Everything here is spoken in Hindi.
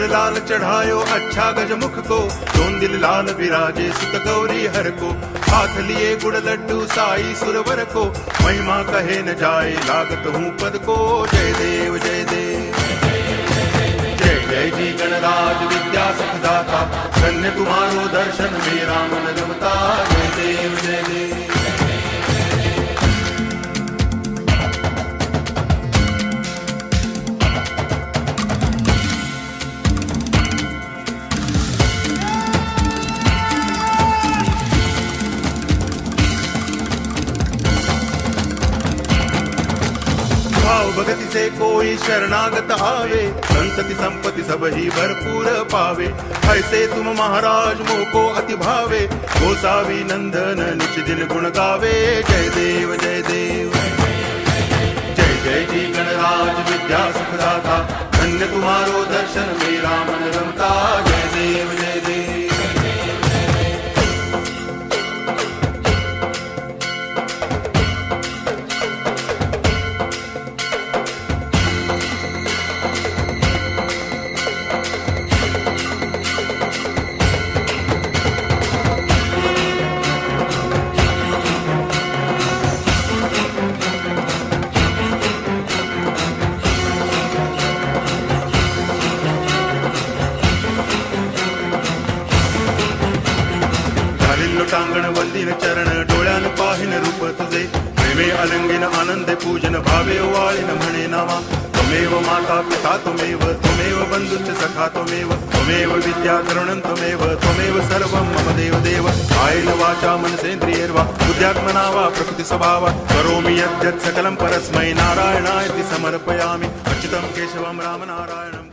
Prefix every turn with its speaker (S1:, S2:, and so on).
S1: लाल चढ़ायो अच्छा गजमुख को, दोन दिल लाल विराजे सुत गौरी हर को। हाथ लिए गुड़ लड्डू साई सुरवर को, महिमा कहे न जाए लागत हूँ पद को। जय देव जय देव जय जय जी गणराज विद्या सुखदाता, धन्य तुम्हारो दर्शन मेरा मन रमता। जय देव जय देव। भाव भगति से कोई शरणागत आवे, संतति संपत्ति सब ही भरपूर पावे। ऐसे तुम महाराज मोको अति भावे, गोसावी नंदन निच दिन गुण गावे। जय देव जय देव जय जय जी गणराज विद्या सुखदाता, धन्य तुम्हारो दर्शन मेरा मन रमता। जय देव जय देव। टांगण वंदिन चरण डोळ्यान पाहिन रूप तुझे, प्रेमे अलंगिन आनंद पूजन भावे वाळिन म्हणे नामा। त्वमेव माता पिता त्वमेव, त्वमेव बंधुश्च सखा त्वमेव, त्वमेव विद्या तरुणं त्वमेव, त्वमेव सर्वं मम देव देव। कायेन वाचा मनसेन्द्रियैर्वा बुद्ध्यात्मना वा प्रकृति स्वभावात् करोमि यद्यत् सकलं परस्मै नारायणाय समर्पयामि। अच्युतं केशवं राम नारायणं।